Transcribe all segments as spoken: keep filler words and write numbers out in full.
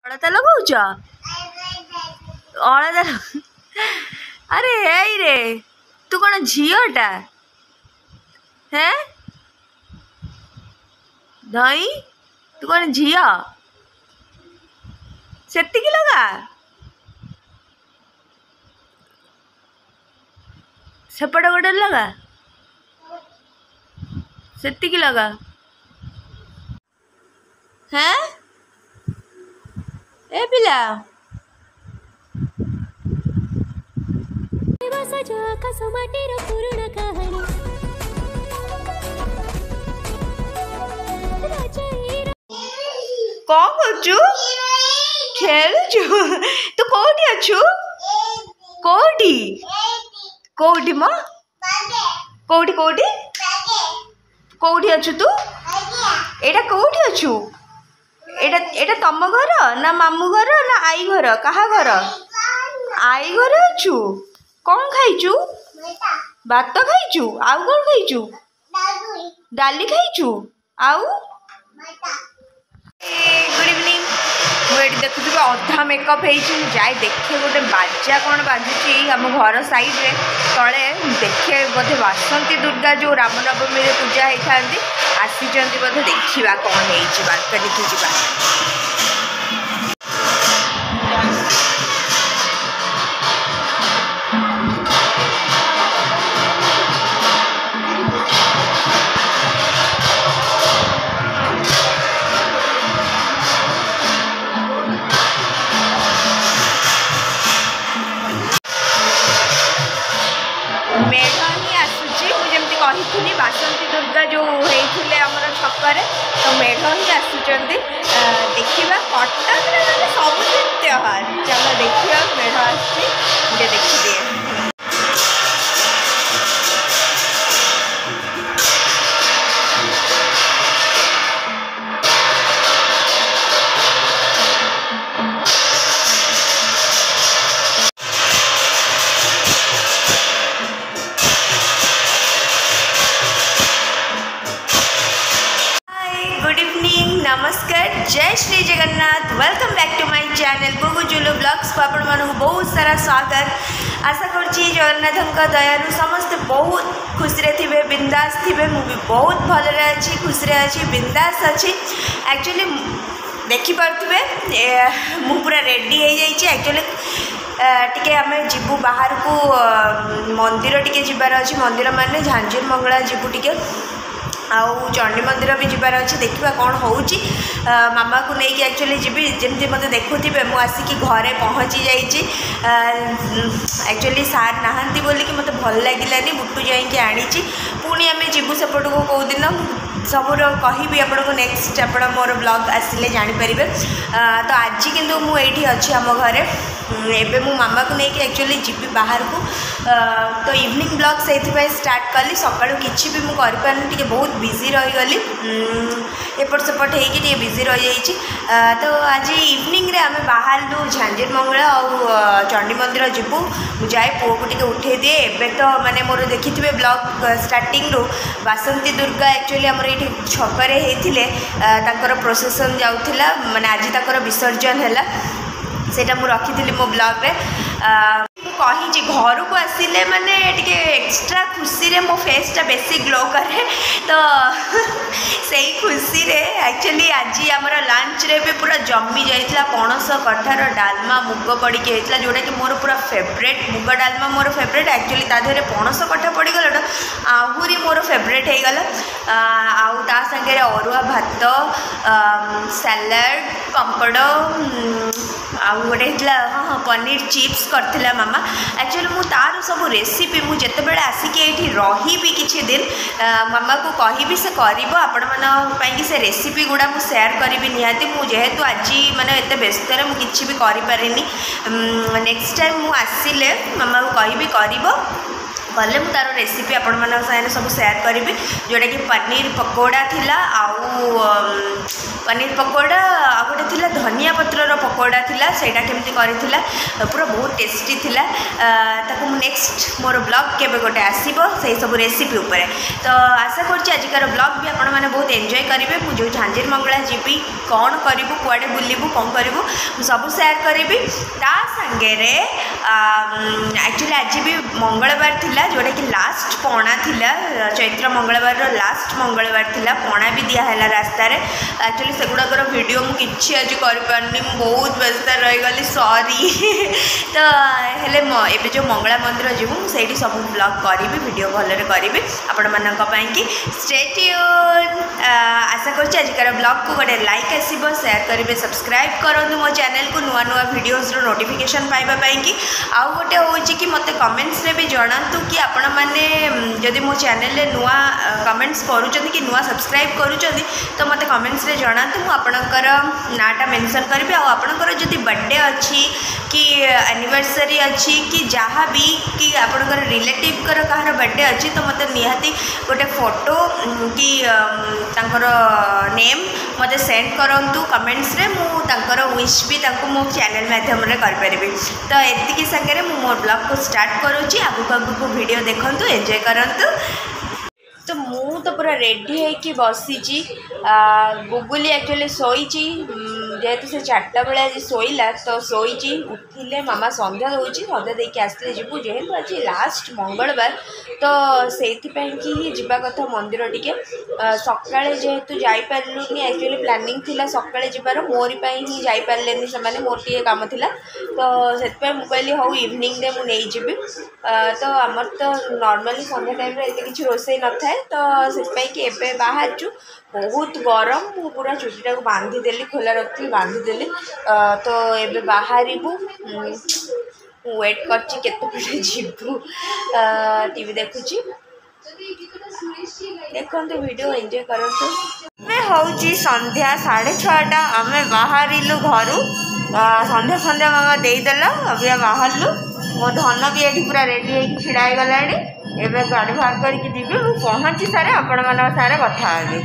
ଅଳତା ଲଗାଉଛ? ଅଳତା ଆରେ ହେଇ ରେ ତୁ କ'ଣ ଝିଅଟା? ହେଁ ଧଇଁ ତୁ କ'ଣ ଝିଅ? ସେତିକି ଲଗା, ସେପଟେ ଗୋଟେ ଲଗା, ସେତିକି ଲଗା। ହେଁ ଏ ପିଲା କ'ଣ କରୁଛୁ? ଖେଳୁଛୁ? ତୁ କୋଉଠି ଅଛୁ? କୋଉଠି କୋଉଠି ମ କୋଉଠି କୋଉଠି କୋଉଠି ଅଛୁ ତୁ? ଏଇଟା କୋଉଠି ଅଛୁ? ଏଇଟା ଏଇଟା ତମ ଘର ନା ମାମୁଁ ଘର ନା ଆଈ ଘର? କାହା ଘର? ଆଈ ଘରେ ଅଛୁ? କ'ଣ ଖାଇଛୁ? ଭାତ ଖାଇଛୁ? ଆଉ କ'ଣ ଖାଇଛୁ? ଡାଲି ଖାଇଛୁ? ଆଉ गुड इवनिंग। मुझे देखुए अधा मेकअप हो जाए देखे गोटे बाजा कौन बाजुची आम घर साइड रे तले देखे बोधे बासंती दुर्गा जो रामनवमी पूजा होता आसी बोधे देखा कौन हो बालकनी को जा कही बासंती दुर्गा जो होते आमर छकरे तो मेढ़ ही आसुँच देखा कटक सबुदिन त्योहार चलो देखिए मेढ़ आसुचे देखिए नमस्कार जय Shri Jagannath welcome back to my channel Gugu Julu blogs को आपण मानू बहुत सारा स्वागत आशा करछि जगन्नाथ दयालु समस्त बहुत खुशी थे बिंदास थे मु भी बहुत भल अच्छी खुशी अच्छी बिंदास अच्छी एक्चुअली देखिपे मु पूरा रेडी हो जाइए एक्चुअली टिके आम जीवु बाहर को मंदिर टिके जीवार अच्छी मंदिर माने झांझर मंगला जीवु टिके आउ चंडी मंदिर भी जीवार अच्छे देखा कौन हो मामा को लेकिन एक्चुअली जी जमी मत देखुवे मुझे आसिकी घरे पहुँची जाइए एक्चुअली सार नहांती बोलिकी मत भल लगिलानी बुटू जाइए आनी पुणी आम जीवु सेपट को कौ दिन सबूर कहि आपको नेक्स्ट आप मोर ब्लॉग आसिले जापर तो आज किंतु मुझे अच्छी आम घरे एबे मु मामा को लेकिन एक्चुअली जीवी बाहर को तो इवनिंग ब्लॉग से स्टार्ट कली सका कि भी मुझे बहुत बिजी रहीगली एपट सेपट होगी बिजी रही जाइए तो आज इवनिंग रे आम बाहर झांझर मंगला और चंडी मंदिर जीवु जाए पुओ को टिके उठे दिए एबे तो माने मोर देखि ब्लॉग स्टार्टिंग रू बासंती दुर्गा एक्चुअली आमर ये छकरे होते प्रोसेसन जाऊला माने आज तक विसर्जन है सेटा मु रखी मो ब्लॉग रे कही घर को आसिले माने टिके एक्स्ट्रा खुशी रे मो फेसटा बेसी ग्लो करे तो से खुशी रे एक्चुअली आज आमर लंच रे भी पूरा जमी जाइए पणस कठार डालमा मुग पड़ी होता जोटा कि मोर पूरा फेवरेट मुग डालमा मोर फेवरेट एक्चुअली तादेह पणस कठा पड़गला आहरी मोर फेवरेट हो गला आउ ता संगे अरुआ भात सैलाड पापड़ आउ गोटे हाँ हाँ पनीर चिप्स करथिला मामा एक्चुअली मु तार सब रेसिपी मु जते बेले आसिके एठी रही भी किछि दिन मामा को कहिबी से करिवो आपण मन पई कि से रेसिपी गुडा मु शेयर करिवि निहाती मु जेहेतु आज माने एते व्यस्त रे मु किछि भी करि पारिनी नेक्स्ट टाइम मु आसिले मामा को कहिबी करिवो कले मु तार रेसिपी आपण मन साथे सब शेयर करी जोटा कि पनीर पकोड़ा थिला आउ पनीर पकोड़ा आ गोटे थिला धनिया पत्रर पकोड़ा थिला सेटा केमती करिथिला पूरा बहुत टेस्टी थिला ताको नेक्स्ट मोर ब्लॉग केबे गोटे आसीबो से सब रेसिपी ऊपर तो आशा करछि आजिकार ब्लॉग भी आपण माने बहुत एंजॉय करिवे मु जो झांझीर मंगला जीबी कौन करिवु कुआडे बुलिवु कौन करिवु सब शेयर करिवि ता संगे रे एक्चुअली आज भी मंगलवार थिला जोटा कि लास्ट पणा थिला चैत्र मंगलवार रो लास्ट मंगलवार थिला पणा भी दिया है रास्ता रे एक्चुअली सेगुड़ाकर वीडियो मुझे किसी आज करें बहुत व्यस्त रही गली सॉरी तो हेले एबे जो मंगला मंदिर जीवु से सब ब्लॉग करी वीडियो भलरे करी आपण मानक कि स्टे ट्यून आशा करछि आजिकार ब्लॉग को गोटे लाइक आसीबो शेयर करेंगे सब्सक्राइब करंतु मो चैनल को नुआ नुआ वीडियोस रो नोटिफिकेशन पाइबा पई कि आउ गोटे होछि कि मते कमेंट्स रे भी जणांतु कि आपण माने जदि मो चैनल रे नुआ कमेंट्स करूछथि कि नुआ सब्सक्राइब करूछथि तो मते कमेंट्स रे जणांतु मु आपणकर नाटा मेंशन करबी आ आपणकर जदि बर्थडे अछि कि एनिवर्सरी अछि कि जहाँ भी कि आपणकर रिलेटिव कर कहार बर्थडे अछि तो मते निहाती गोटे फोटो कि तांकर नेम मते सेंड करंतु कमेंट्स रे मु तांकर विश भी तांको मो चैनल माध्यम रे कर परबी तो एतिकी संगे मु मोर ब्लॉग को स्टार्ट करूची आगु आगु वीडियो देखंतु एंजॉय करंतु तो मु तो पूरा रेडी है कि बसी गुगुली एक्चुअली शोई जेहेतु से चार्टा बेले आज शोला तो शोई उठिले मामा संध्या दौर संध्या देके आसते जीवु जेहेतु आज लास्ट मंगलवार तो से ही जीवा कथा मंदिर टिके सकाळे जेहेतु जापारूनी एक्चुअली प्लानिंग थिला सकाळे जीवार मोरी ही जापारे से मोर टे काम थिला तो से कहली हौ इवनिंग रे मु नहीं जीवी तो आमर तो नॉर्मली संध्या टाइम रे एते किछि रोसई न थाए तो से कि एबे बाहर छु बहुत गरम मु पूरा चुटीटा को बांधी देली खोला रखी बांधी देली तो एबे बाहरिबु वेट करछि केते पटे जीवु टीवी देखुछि देखंतु वीडियो एंजॉय करंतु मैं होउची संध्या साढ़े छटा आमे बाहरिलु घरु संध्या संध्या मामा देई देला अबे बाहरलु मो धन भी एठी पूरा रेडी होई छिड़ाई गलाडी एबे गाड़ी बाहर करके जीवी मु पहुंची सारे आपण मानक सारे कथा हेबी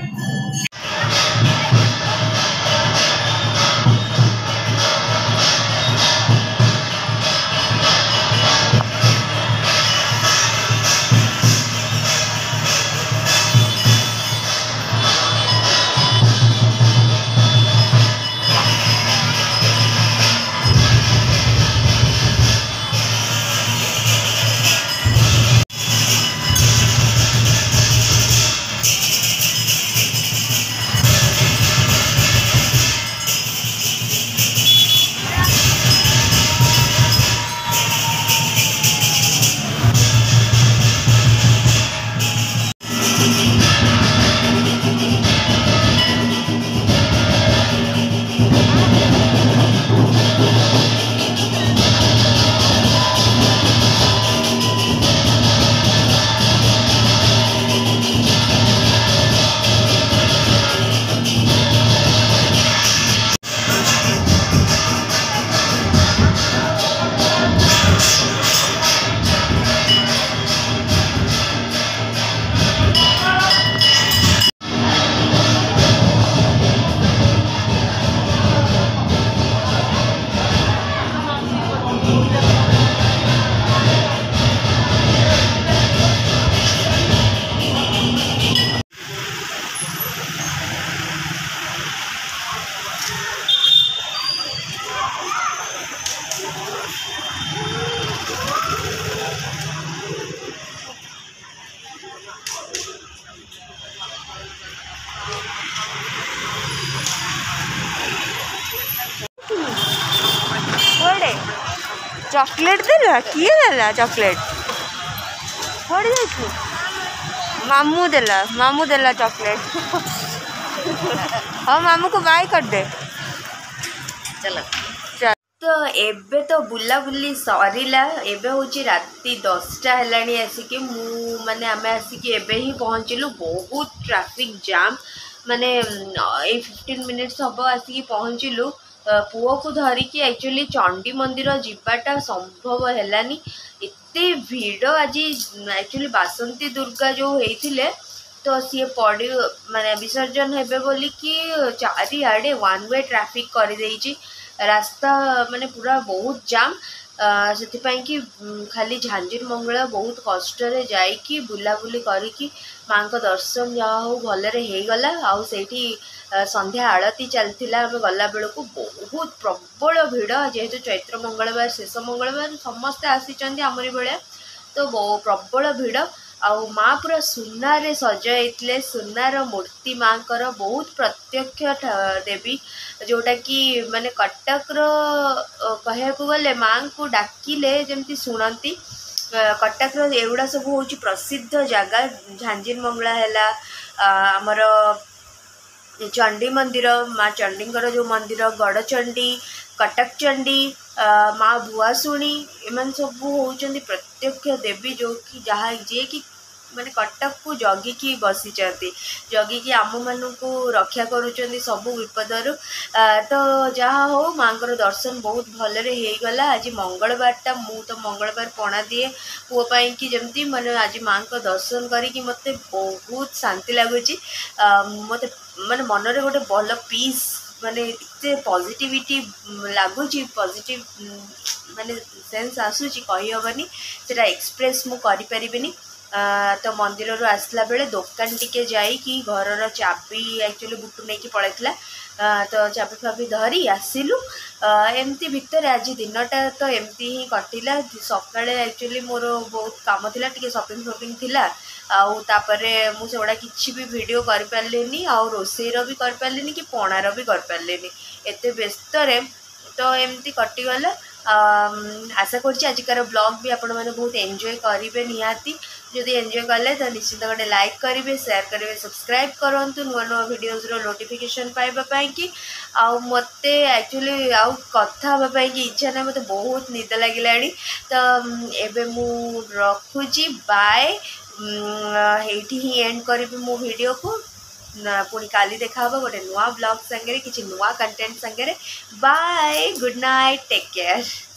चॉकलेट देला किए देला चॉकलेट पड़ जाइछु मामू देला मामू देला चॉकलेट हाँ मामू को बाय कर दे चल तो एबे तो बुला बुली सरीला एबे होची राती दसटा हेलानी आसिकी मु माने आमे आसिकी एबे ही पहुँचलु बहुत ट्रैफिक जाम माने ए फिफ्टीन मिनिट्स हम आसिकी पहुँचलु पुओ को धरिकी एक्चुअली चंडी मंदिर जीवाटा संभव हेलानी एते भीड़ आज एक्चुअली बासंती दुर्गा जो होइथिले तो सी पड़ माने विसर्जन हेबे बोली कि चारिआडे वन वे ट्रैफिक कर देइची रास्ता माने पूरा बहुत जाम से कि खाली झांझीर मंगला बहुत कष्ट जाइकी बुलाबुली करिकी माँ को दर्शन जहाँ हो भलरे हो गला आउ सेठी संध्या आरती चलता आम गला बेलू बहुत प्रबल भिड़ जेहेतु चैत्र मंगलवार शेष मंगलवार समस्ते आसी आमरी भाया तो प्रबल भिड़ आउ माँ पूरा सुनार सजाइले सुनार मूर्ति माँ कर बहुत प्रत्यक्ष देवी जोटा कि माने कटक कहया गले माँ को डाकिले जमती शुणती कटक एगुड़ा सब हूँ प्रसिद्ध जगह झांझीर मंगला है आमर चंडी मंदिर माँ चंडीकर जो मंदिर गड़चंडी कटक चंडी माँ भुआशुणी एम सब होती प्रत्यक्ष देवी जो कि जहाँ जे कि माने कटक को जगिकी बसी जगिकी आम मान को रक्षा करुँच सब विपदर तो जहाँ हो माँ को दर्शन बहुत भलरे हो गला आज मंगलवारटा मु तो मंगलवार पणा दिए पुओपाई कि जमती मैंने आज माँ को दर्शन करी मत बहुत शांति लगुच मत माने मनरे गोटे भल पीस माने इतने पॉजिटिविटी लगुच पॉजिटिव माने सेंस आसूची कही हेनी से एक्सप्रेस मु करि परिबिनी तो मंदिर रू आसला बेले दुकान टिके जाइकी घर चाबी एक्चुअली बुटू नहीं पड़ेगा तो चाबी फाबी धरी आसिलु एमती भितर आज दिनटा तो एमती ही कटिला सका एक्चुअली मोर बहुत काम थिला टिके शॉपिंग शॉपिंग थिला आउ तापरे मु सेगुड़ा किसी भी वीडियो कर पारलेनी आउ रोसेईर भी कर पारलेनी कि पणार भी कर पारलेनी एते व्यस्त रे तो एमती कटिगला आशा कर आजिकार ब्लॉग भी आपण मैंने बहुत एंजॉय करेंगे निहाती जदि एंजॉय कले तो निश्चित गोटे लाइक करेंगे शेयर करेंगे सब्सक्राइब करूँ नुआ नुआ भिडियोज नोटिफिकेशन पाइबापी कि आउ मत एक्चुअली आउ कथा कि इच्छा ना मत बहुत निद लगे तो एबे मु रखुची बाय एठी ही एंड करी मो वीडियो को पुणी काली देखा गोटे नुआ ब्लॉग संगे किसी नुआ कंटेंट संगे bye good night take care.